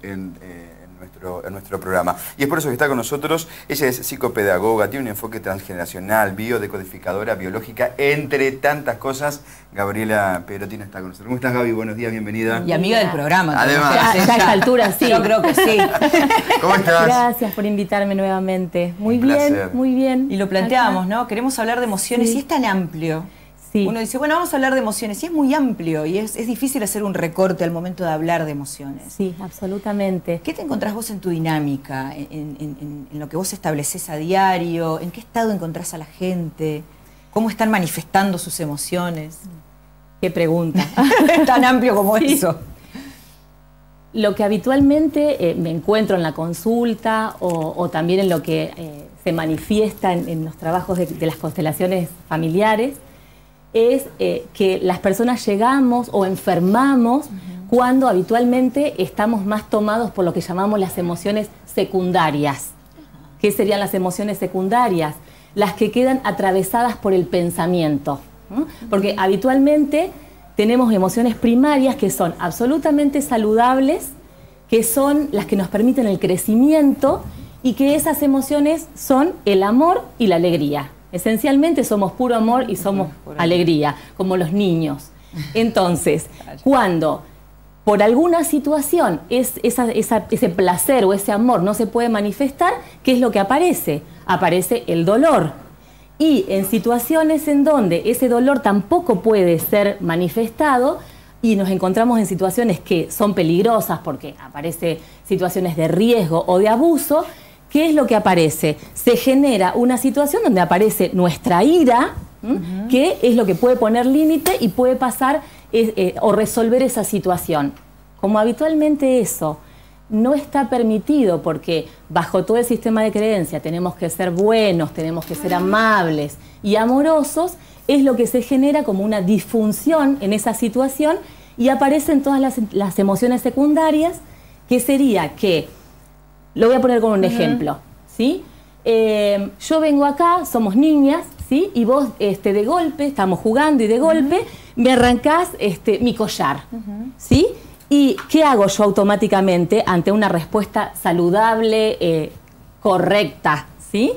en nuestro programa. Y es por eso que está con nosotros. Ella es psicopedagoga, tiene un enfoque transgeneracional, biodecodificadora, biológica, entre tantas cosas. Gabriela Pedrotino está con nosotros. ¿Cómo estás, Gaby? Buenos días, bienvenida. Y amiga del programa. Además. Ya a esta altura sí. Yo creo que sí. ¿Cómo estás? Gracias por invitarme nuevamente. Muy bien, muy bien. Y lo planteábamos, ¿no? Queremos hablar de emociones y es tan amplio. Sí. Uno dice, bueno, vamos a hablar de emociones y es muy amplio y es difícil hacer un recorte al momento de hablar de emociones. Sí, absolutamente. ¿Qué te encontrás vos en tu dinámica, en lo que vos estableces a diario? ¿En qué estado encontrás a la gente? ¿Cómo están manifestando sus emociones? Qué pregunta. Tan amplio como eso. Lo que habitualmente me encuentro en la consulta o también en lo que se manifiesta en los trabajos de las constelaciones familiares es que las personas llegamos o enfermamos cuando habitualmente estamos más tomados por lo que llamamos las emociones secundarias. ¿Qué serían las emociones secundarias? Las que quedan atravesadas por el pensamiento, ¿no? Porque habitualmente tenemos emociones primarias que son absolutamente saludables, que son las que nos permiten el crecimiento y que esas emociones son el amor y la alegría. Esencialmente somos puro amor y somos alegría, como los niños. Entonces, cuando por alguna situación ese placer o ese amor no se puede manifestar, ¿qué es lo que aparece? Aparece el dolor. Y en situaciones en donde ese dolor tampoco puede ser manifestado y nos encontramos en situaciones que son peligrosas porque aparecen situaciones de riesgo o de abuso, ¿qué es lo que aparece? Se genera una situación donde aparece nuestra ira, que es lo que puede poner límite y puede pasar o resolver esa situación. Como habitualmente eso no está permitido porque bajo todo el sistema de creencia tenemos que ser buenos, tenemos que ser amables y amorosos, es lo que se genera como una disfunción en esa situación y aparecen todas las emociones secundarias, que sería que, lo voy a poner como un ejemplo, ¿sí? Yo vengo acá, somos niñas, ¿sí? Y vos de golpe, estamos jugando y de golpe me arrancás mi collar, ¿sí? ¿Y qué hago yo automáticamente ante una respuesta saludable, correcta, ¿sí?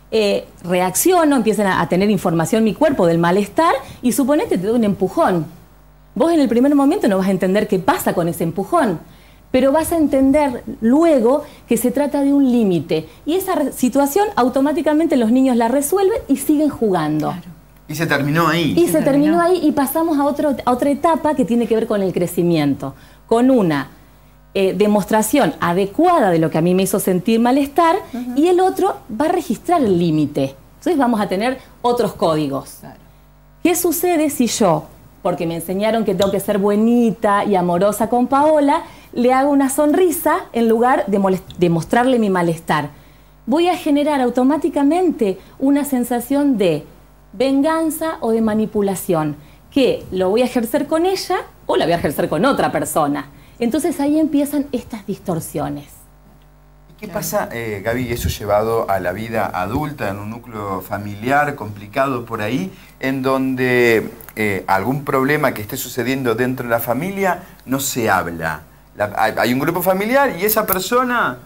Reacciono, empiezan a tener información mi cuerpo del malestar y suponete te doy un empujón. Vos en el primer momento no vas a entender qué pasa con ese empujón, pero vas a entender luego que se trata de un límite. Y esa situación automáticamente los niños la resuelven y siguen jugando. Claro. Y se terminó ahí. Y se terminó ahí y pasamos a otra etapa que tiene que ver con el crecimiento. Con una demostración adecuada de lo que a mí me hizo sentir malestar y el otro va a registrar el límite. Entonces vamos a tener otros códigos. Claro. ¿Qué sucede si yo, porque me enseñaron que tengo que ser buenita y amorosa con Paola, le hago una sonrisa en lugar de mostrarle mi malestar? Voy a generar automáticamente una sensación de venganza o de manipulación, que lo voy a ejercer con ella o la voy a ejercer con otra persona. Entonces ahí empiezan estas distorsiones. ¿Y qué pasa, Gaby, eso llevado a la vida adulta, en un núcleo familiar complicado por ahí, en donde algún problema que esté sucediendo dentro de la familia no se habla? Hay un grupo familiar y esa persona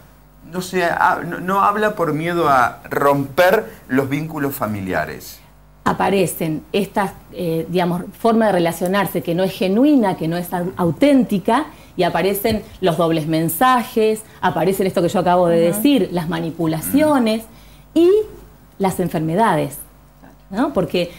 no habla por miedo a romper los vínculos familiares. Aparecen estas, forma de relacionarse que no es genuina, que no es auténtica, y aparecen los dobles mensajes, aparecen esto que yo acabo de decir, las manipulaciones y las enfermedades, ¿no? Porque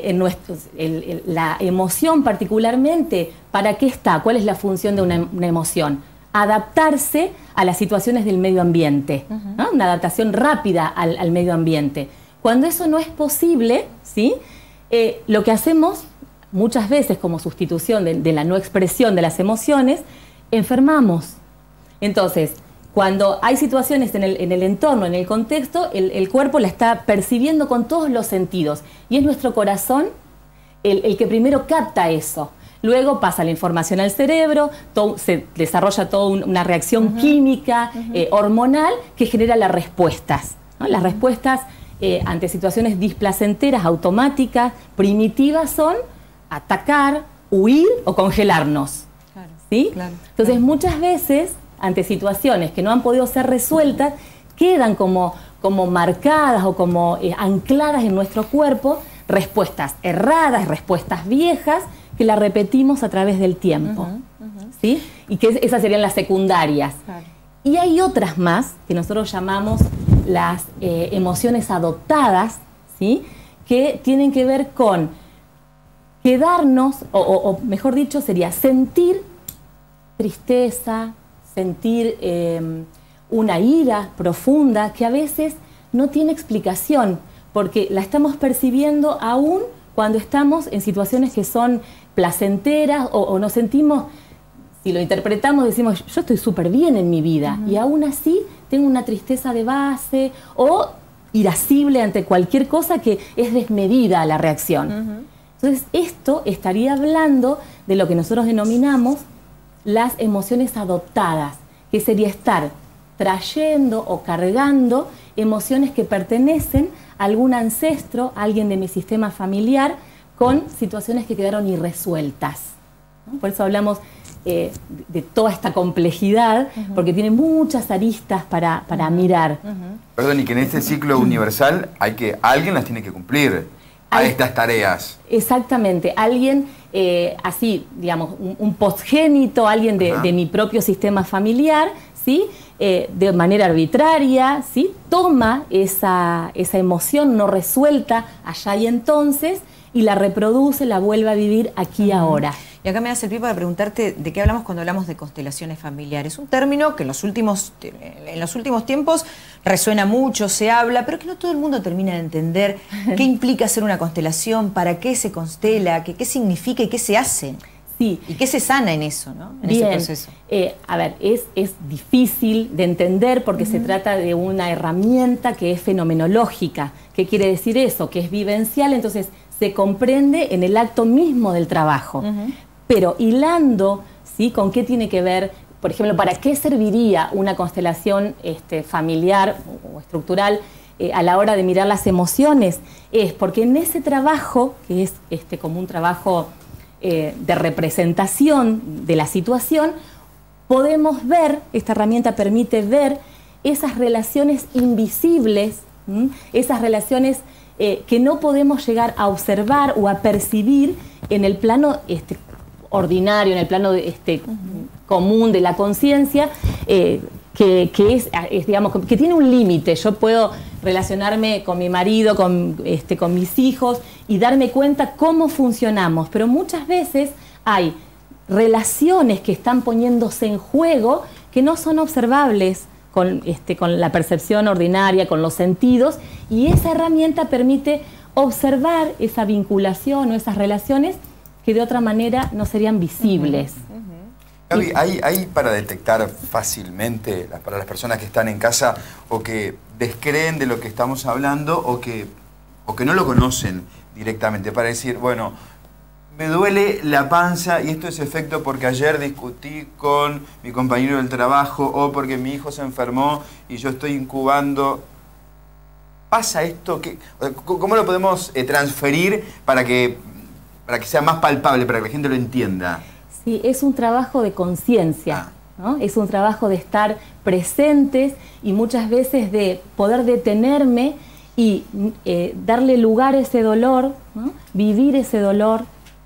la emoción particularmente, ¿para qué está? ¿Cuál es la función de una emoción? Adaptarse a las situaciones del medio ambiente, ¿no? Una adaptación rápida al medio ambiente. Cuando eso no es posible, ¿sí? Lo que hacemos muchas veces como sustitución de la no expresión de las emociones, enfermamos. Entonces, cuando hay situaciones en el entorno, en el contexto, el cuerpo la está percibiendo con todos los sentidos y es nuestro corazón el que primero capta eso. Luego pasa la información al cerebro, se desarrolla toda una reacción química, hormonal, que genera las respuestas, ¿no? Las respuestas ante situaciones displacenteras, automáticas, primitivas, son atacar, huir o congelarnos. Claro, ¿sí? Claro, entonces, muchas veces ante situaciones que no han podido ser resueltas, quedan como marcadas o como ancladas en nuestro cuerpo, respuestas erradas, respuestas viejas, que las repetimos a través del tiempo. ¿Sí? Y que esas serían las secundarias. Claro. Y hay otras más, que nosotros llamamos las emociones adoptadas, ¿sí? Que tienen que ver con quedarnos, o mejor dicho, sería sentir tristeza, sentir una ira profunda que a veces no tiene explicación, porque la estamos percibiendo aún cuando estamos en situaciones que son placenteras o nos sentimos, si lo interpretamos, decimos, yo estoy súper bien en mi vida y aún así tengo una tristeza de base o irascible ante cualquier cosa que es desmedida la reacción. Entonces, esto estaría hablando de lo que nosotros denominamos las emociones adoptadas, que sería estar trayendo o cargando emociones que pertenecen a algún ancestro, a alguien de mi sistema familiar, con situaciones que quedaron irresueltas, ¿no? Por eso hablamos de toda esta complejidad, porque tiene muchas aristas para mirar. Perdón, y que en este ciclo universal alguien las tiene que cumplir a estas tareas. Exactamente, alguien así, digamos, un postgénito, alguien de mi propio sistema familiar, ¿sí? De manera arbitraria, ¿sí? Toma esa emoción no resuelta allá y entonces y la reproduce, la vuelve a vivir aquí y ahora. Y acá me das el pie para preguntarte de qué hablamos cuando hablamos de constelaciones familiares. Un término que en los últimos tiempos resuena mucho, se habla, pero que no todo el mundo termina de entender qué implica hacer una constelación, para qué se constela, qué significa y qué se hace. Sí. Y qué se sana en eso, ¿no? En Bien, ese proceso. A ver, es difícil de entender porque se trata de una herramienta que es fenomenológica. ¿Qué quiere decir eso? Que es vivencial, entonces se comprende en el acto mismo del trabajo. Pero hilando, ¿sí? ¿Con qué tiene que ver? Por ejemplo, ¿para qué serviría una constelación familiar o estructural a la hora de mirar las emociones? Es porque en ese trabajo, que es como un trabajo de representación de la situación, podemos ver, esta herramienta permite ver esas relaciones invisibles, esas relaciones que no podemos llegar a observar o a percibir en el plano ordinario, en el plano común de la conciencia, que es, digamos, que tiene un límite. Yo puedo relacionarme con mi marido, con mis hijos y darme cuenta cómo funcionamos, pero muchas veces hay relaciones que están poniéndose en juego que no son observables con la percepción ordinaria, con los sentidos, y esa herramienta permite observar esa vinculación o esas relaciones que de otra manera no serían visibles. Gaby, ¿hay para detectar fácilmente para las personas que están en casa o que descreen de lo que estamos hablando o que no lo conocen directamente, para decir, bueno, me duele la panza y esto es efecto porque ayer discutí con mi compañero del trabajo o porque mi hijo se enfermó y yo estoy incubando? ¿Pasa esto? ¿Cómo lo podemos transferir para que sea más palpable, para que la gente lo entienda? Sí, es un trabajo de conciencia, ¿no? Es un trabajo de estar presentes y muchas veces de poder detenerme y darle lugar a ese dolor, ¿no? Vivir ese dolor.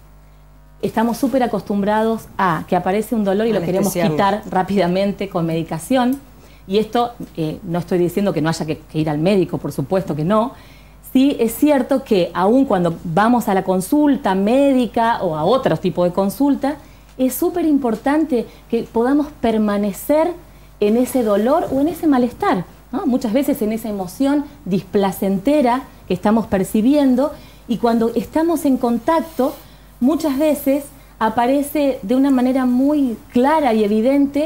Estamos súper acostumbrados a que aparece un dolor y lo queremos quitar rápidamente con medicación. Y esto, no estoy diciendo que no haya que ir al médico, por supuesto que no. Sí es cierto que aun cuando vamos a la consulta médica o a otro tipo de consulta, es súper importante que podamos permanecer en ese dolor o en ese malestar, ¿no? Muchas veces en esa emoción displacentera que estamos percibiendo, y cuando estamos en contacto, muchas veces aparece de una manera muy clara y evidente,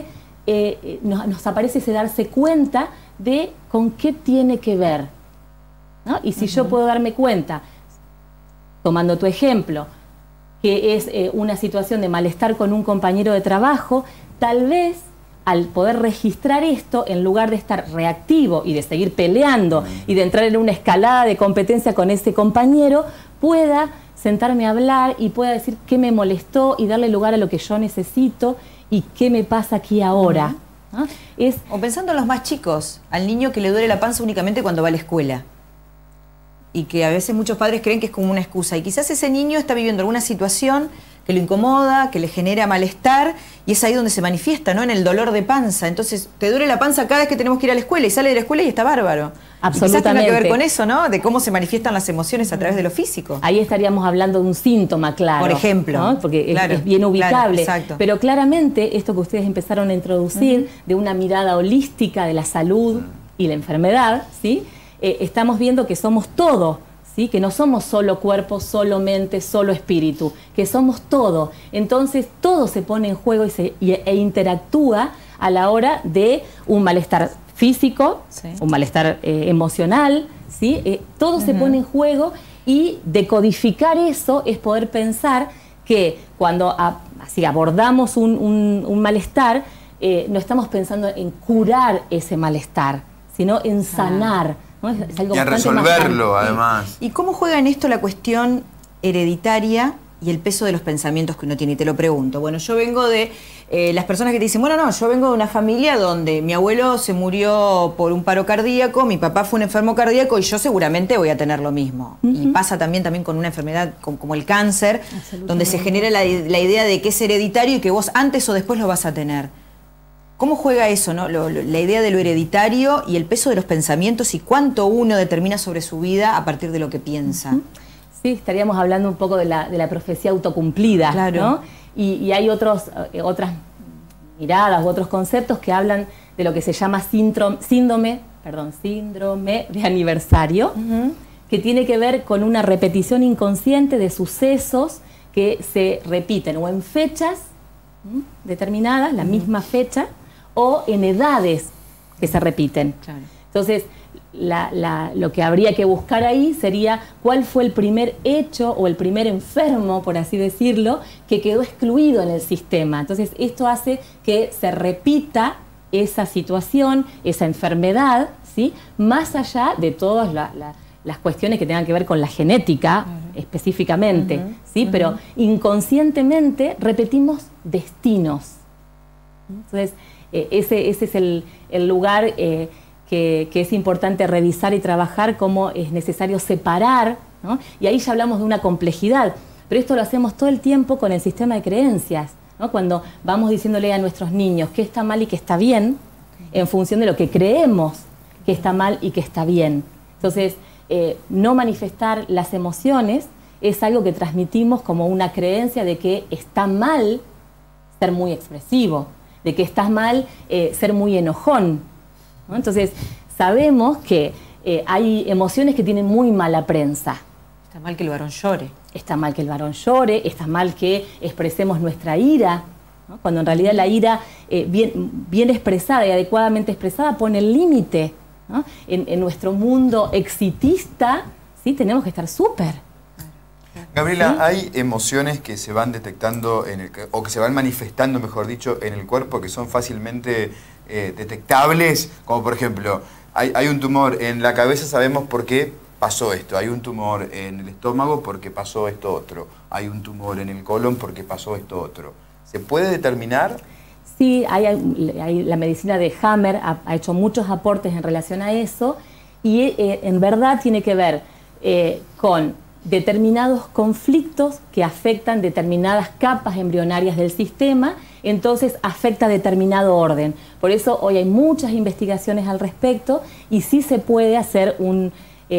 nos aparece ese darse cuenta de con qué tiene que ver, ¿no? Y si yo puedo darme cuenta, tomando tu ejemplo, que es una situación de malestar con un compañero de trabajo, tal vez al poder registrar esto, en lugar de estar reactivo y de seguir peleando y de entrar en una escalada de competencia con ese compañero, pueda sentarme a hablar y pueda decir qué me molestó y darle lugar a lo que yo necesito y qué me pasa aquí ahora. ¿no? O pensando en los más chicos, al niño que le duele la panza únicamente cuando va a la escuela. Y que a veces muchos padres creen que es como una excusa. Y quizás ese niño está viviendo alguna situación que lo incomoda, que le genera malestar, y es ahí donde se manifiesta, ¿no? En el dolor de panza. Entonces, te duele la panza cada vez que tenemos que ir a la escuela, y sale de la escuela y está bárbaro. Absolutamente. Y quizás tenga que ver con eso, ¿no? De cómo se manifiestan las emociones a través de lo físico. Ahí estaríamos hablando de un síntoma, claro. Por ejemplo. ¿no? Porque claro, es bien ubicable. Claro, exacto. Pero claramente, esto que ustedes empezaron a introducir, de una mirada holística de la salud y la enfermedad, ¿sí? Estamos viendo que somos todo. ¿Sí? Que no somos solo cuerpo, solo mente, solo espíritu, que somos todo. Entonces todo se pone en juego e interactúa a la hora de un malestar físico, sí, un malestar emocional, ¿sí? Todo se pone en juego, y decodificar eso es poder pensar que cuando así abordamos un malestar, no estamos pensando en curar ese malestar, sino en sanar. ¿No? Es algo y a resolverlo, además. ¿Y cómo juega en esto la cuestión hereditaria y el peso de los pensamientos que uno tiene? Y te lo pregunto. Bueno, yo vengo de las personas que te dicen, bueno, no, yo vengo de una familia donde mi abuelo se murió por un paro cardíaco, mi papá fue un enfermo cardíaco y yo seguramente voy a tener lo mismo. Y pasa también con una enfermedad como el cáncer, donde se genera la idea de que es hereditario y que vos antes o después lo vas a tener. ¿Cómo juega eso, ¿no? La idea de lo hereditario y el peso de los pensamientos, y cuánto uno determina sobre su vida a partir de lo que piensa? Sí, estaríamos hablando un poco de la profecía autocumplida, claro, ¿no? Y hay otras miradas u otros conceptos que hablan de lo que se llama síndrome de aniversario, que tiene que ver con una repetición inconsciente de sucesos que se repiten o en fechas determinadas, la misma fecha, o en edades que se repiten. Claro. Entonces, lo que habría que buscar ahí sería cuál fue el primer hecho o el primer enfermo, por así decirlo, que quedó excluido en el sistema. Entonces, esto hace que se repita esa situación, esa enfermedad, ¿sí? Más allá de todas las cuestiones que tengan que ver con la genética, específicamente, ¿sí? Pero inconscientemente repetimos destinos. Entonces, ese es el lugar que es importante revisar y trabajar, cómo es necesario separar, ¿no? Y ahí ya hablamos de una complejidad, pero esto lo hacemos todo el tiempo con el sistema de creencias, ¿no? Cuando vamos diciéndole a nuestros niños qué está mal y qué está bien, en función de lo que creemos que está mal y que está bien. Entonces, no manifestar las emociones es algo que transmitimos como una creencia de que está mal ser muy expresivo, de que está mal ser muy enojón, ¿no? Entonces, sabemos que hay emociones que tienen muy mala prensa. Está mal que el varón llore. Está mal que el varón llore, está mal que expresemos nuestra ira, ¿no? Cuando en realidad la ira bien expresada y adecuadamente expresada pone el límite, ¿no? En nuestro mundo exitista, ¿sí? Tenemos que estar súper. Gabriela, ¿sí? ¿Hay emociones que se van detectando, o que se van manifestando, mejor dicho, en el cuerpo, que son fácilmente detectables? Como por ejemplo, hay un tumor en la cabeza, sabemos por qué pasó esto. Hay un tumor en el estómago porque pasó esto otro. Hay un tumor en el colon porque pasó esto otro. ¿Se puede determinar? Sí, la medicina de Hammer ha hecho muchos aportes en relación a eso, y en verdad tiene que ver con determinados conflictos que afectan determinadas capas embrionarias del sistema, entonces afecta determinado orden. Por eso hoy hay muchas investigaciones al respecto, y sí se puede hacer un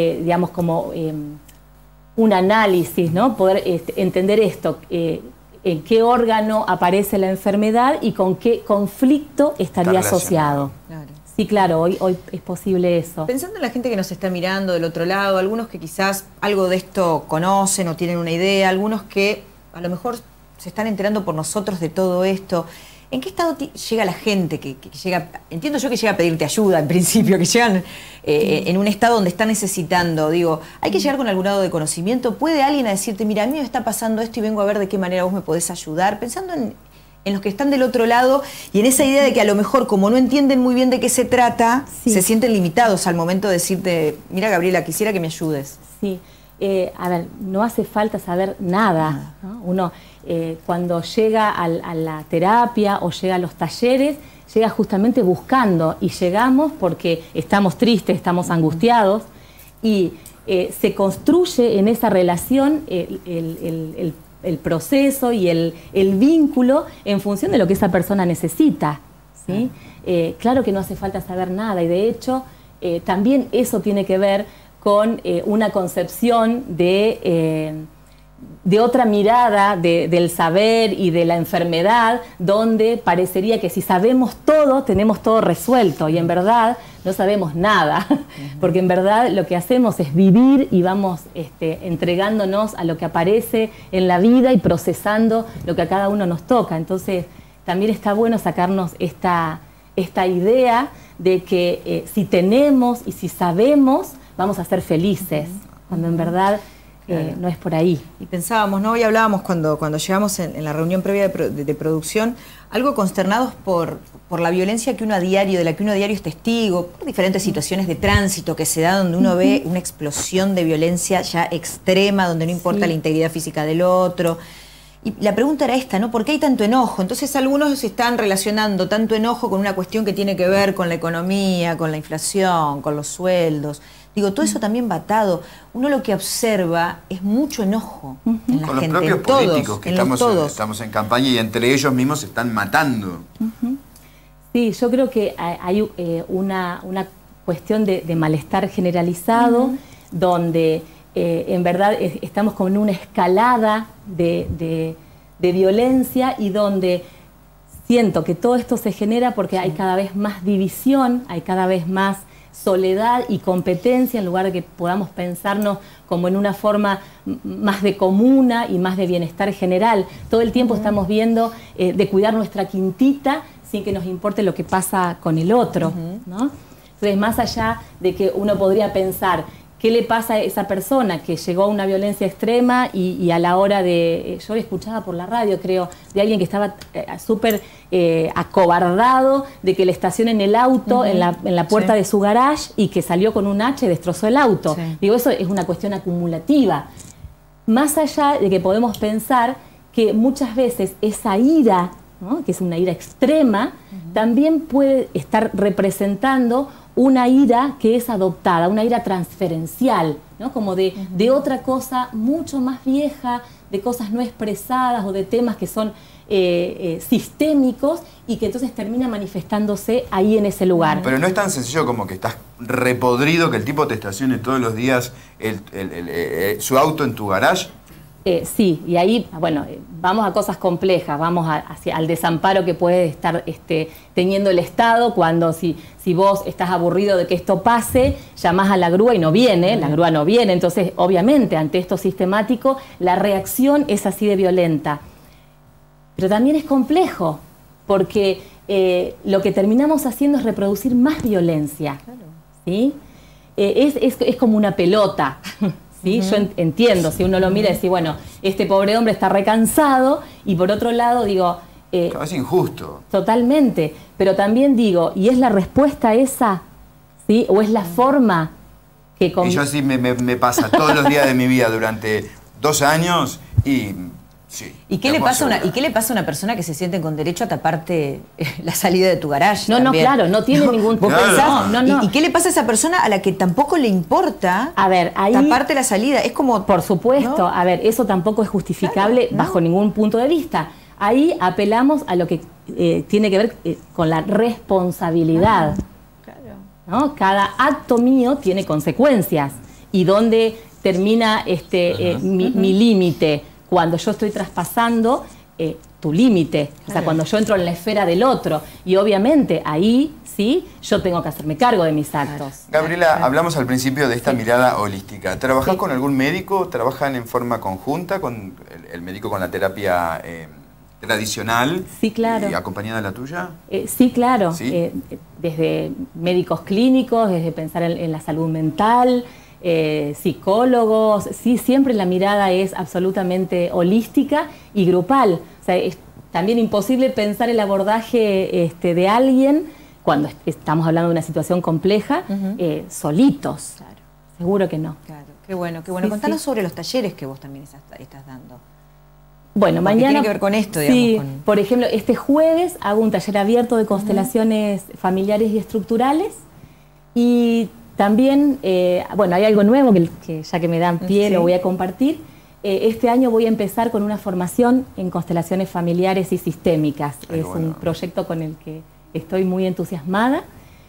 análisis, ¿no? Poder entender esto, en qué órgano aparece la enfermedad y con qué conflicto estaría asociado. Claro. Sí, claro, hoy es posible eso. Pensando en la gente que nos está mirando del otro lado, algunos que quizás algo de esto conocen o tienen una idea, algunos que a lo mejor se están enterando por nosotros de todo esto, ¿en qué estado llega la gente que llega? Entiendo yo que llega a pedirte ayuda en principio, que llegan en un estado donde están necesitando. Digo, ¿hay que llegar con algún grado de conocimiento? ¿Puede alguien a decirte, mira, a mí me está pasando esto y vengo a ver de qué manera vos me podés ayudar? Pensando en los que están del otro lado y en esa idea de que a lo mejor, como no entienden muy bien de qué se trata, se sienten limitados al momento de decirte, mira, Gabriela, quisiera que me ayudes. Sí, A ver, no hace falta saber nada, ¿no? Uno cuando llega a la terapia o llega a los talleres, llega justamente buscando, y llegamos porque estamos tristes, estamos angustiados, y se construye en esa relación el proceso y el vínculo en función de lo que esa persona necesita, ¿sí? Claro que no hace falta saber nada, y de hecho también eso tiene que ver con una concepción de otra mirada del saber y de la enfermedad, donde parecería que si sabemos todo, tenemos todo resuelto, y en verdad no sabemos nada, porque en verdad lo que hacemos es vivir y vamos entregándonos a lo que aparece en la vida y procesando lo que a cada uno nos toca. Entonces también está bueno sacarnos esta idea de que si tenemos y si sabemos, vamos a ser felices, cuando en verdad no es por ahí. Y pensábamos, ¿no? Hoy hablábamos cuando llegamos en la reunión previa de producción, algo consternados por la violencia que uno a diario, de la que uno a diario es testigo, por diferentes situaciones de tránsito que se da, donde uno ve una explosión de violencia ya extrema, donde no importa la integridad física del otro. Y la pregunta era esta, ¿no? ¿Por qué hay tanto enojo? Entonces algunos están relacionando tanto enojo con una cuestión que tiene que ver con la economía, con la inflación, con los sueldos. Digo, todo eso también va atado. Uno lo que observa es mucho enojo en la con gente, los propios políticos que estamos en campaña, y entre ellos mismos se están matando. Sí, yo creo que hay una cuestión de malestar generalizado, donde en verdad estamos como en una escalada de violencia, y donde siento que todo esto se genera porque hay cada vez más división, hay cada vez más soledad y competencia, en lugar de que podamos pensarnos como en una forma más de comuna y más de bienestar general. Todo el tiempo estamos viendo de cuidar nuestra quintita sin que nos importe lo que pasa con el otro, ¿no? Entonces, más allá de que uno podría pensar qué le pasa a esa persona que llegó a una violencia extrema y a la hora de... Yo escuchaba por la radio, creo, de alguien que estaba súper acobardado de que le estacionen el auto en la puerta de su garage, y que salió con un hacha y destrozó el auto. Digo, eso es una cuestión acumulativa. Más allá de que podemos pensar que muchas veces esa ira, ¿no?, que es una ira extrema, también puede estar representando una ira que es adoptada, una ira transferencial, ¿no? Como de otra cosa mucho más vieja, de cosas no expresadas o de temas que son sistémicos, y que entonces termina manifestándose ahí en ese lugar. Pero no es tan sencillo como que estás repodrido, que el tipo te estacione todos los días su auto en tu garage. Sí, y ahí, bueno, vamos a cosas complejas, vamos hacia al desamparo que puede estar teniendo el Estado, cuando si vos estás aburrido de que esto pase, llamás a la grúa y no viene, la grúa no viene. Entonces, obviamente, ante esto sistemático, la reacción es así de violenta. Pero también es complejo, porque lo que terminamos haciendo es reproducir más violencia, ¿sí? Es como una pelota. ¿Sí? Yo entiendo, si uno lo mira y dice, bueno, este pobre hombre está recansado, y por otro lado digo... es injusto. Totalmente, pero también digo, ¿y es la respuesta esa? ¿Sí? ¿O es la forma que... Y yo así me pasa todos los días de mi vida durante 2 años, y... Sí, ¿Y qué le pasa a una persona que se siente con derecho a taparte la salida de tu garage? No, también? no, claro, no tiene ningún... ¿Vos pensás? No. ¿Y qué le pasa a esa persona a la que tampoco le importa taparte la salida? Es como... Por supuesto, ¿no? A ver, eso tampoco es justificable bajo ningún punto de vista. Ahí apelamos a lo que tiene que ver con la responsabilidad. ¿No? Cada acto mío tiene consecuencias. ¿Y dónde termina mi límite? Cuando yo estoy traspasando tu límite, o sea, cuando yo entro en la esfera del otro. Y obviamente ahí, sí, yo tengo que hacerme cargo de mis actos. Gabriela, hablamos al principio de esta mirada holística. ¿Trabajás con algún médico? ¿Trabajan en forma conjunta con el médico con la terapia tradicional? Sí, claro. ¿Y acompañada de la tuya? Sí, claro. ¿Sí? Desde médicos clínicos, desde pensar en la salud mental, psicólogos, sí, siempre la mirada es absolutamente holística y grupal. O sea, es también imposible pensar el abordaje de alguien cuando estamos hablando de una situación compleja, solitos. Claro. Seguro que no. Claro. Qué bueno, qué bueno. Sí, Contanos sí. sobre los talleres que vos también estás dando. Bueno, Porque mañana... tiene que ver con esto, digamos. Sí, con... por ejemplo, este jueves hago un taller abierto de constelaciones familiares y estructurales. Y también, bueno, hay algo nuevo que ya que me dan pie lo voy a compartir. Este año voy a empezar con una formación en constelaciones familiares y sistémicas. Es un proyecto con el que estoy muy entusiasmada.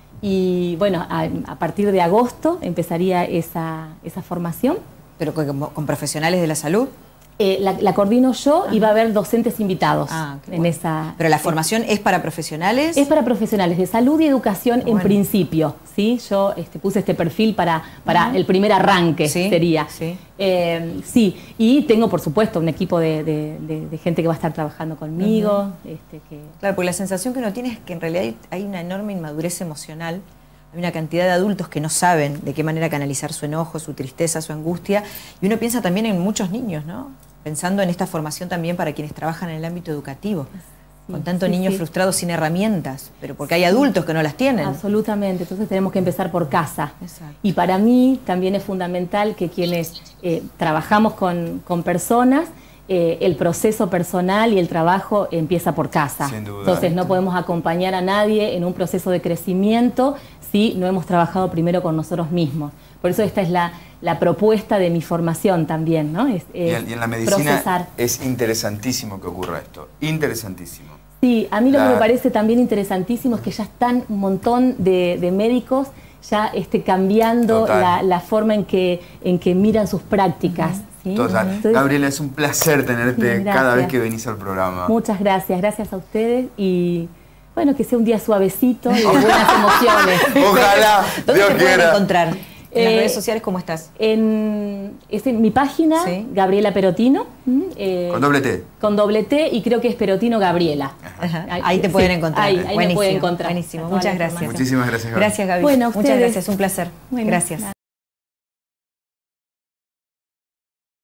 Y bueno, a partir de agosto empezaría esa formación. ¿Pero con profesionales de la salud? La coordino yo y va a haber docentes invitados en esa... ¿Pero la formación es para profesionales? Es para profesionales de salud y educación en principio, ¿sí? Yo puse este perfil para el primer arranque, sería. Sí. Sí, y tengo por supuesto un equipo de gente que va a estar trabajando conmigo. Claro, porque la sensación que uno tiene es que en realidad hay una enorme inmadurez emocional. Hay una cantidad de adultos que no saben de qué manera canalizar su enojo, su tristeza, su angustia. Y uno piensa también en muchos niños, ¿no? Pensando en esta formación también para quienes trabajan en el ámbito educativo. Con tantos niños frustrados sin herramientas, pero porque hay adultos que no las tienen. Absolutamente, entonces tenemos que empezar por casa. Exacto. Y para mí también es fundamental que quienes trabajamos con personas, el proceso personal y el trabajo empieza por casa. Sin duda. Entonces no podemos acompañar a nadie en un proceso de crecimiento si no hemos trabajado primero con nosotros mismos. Por eso esta es la propuesta de mi formación también, ¿no? Y en la medicina es interesantísimo que ocurra esto, interesantísimo. Sí, a mí lo que me parece también interesantísimo es que ya están un montón de médicos ya cambiando la forma en que miran sus prácticas. ¿Sí? Total. Entonces, Gabriela, es un placer tenerte cada vez que venís al programa. Muchas gracias, gracias a ustedes y bueno, que sea un día suavecito y de buenas emociones. Ojalá, ¿Dónde Dios te pueden quiera. encontrar? ¿En las redes sociales cómo estás? En mi página, Gabriela Perotino. ¿Con doble T? Con doble T y creo que es Perotino Gabriela. Ahí te pueden encontrar. Ahí me pueden encontrar. Buenísimo, muchas gracias. Muchísimas gracias, Gaby. Gracias, Gaby. Bueno, muchas gracias, un placer. Bueno, gracias.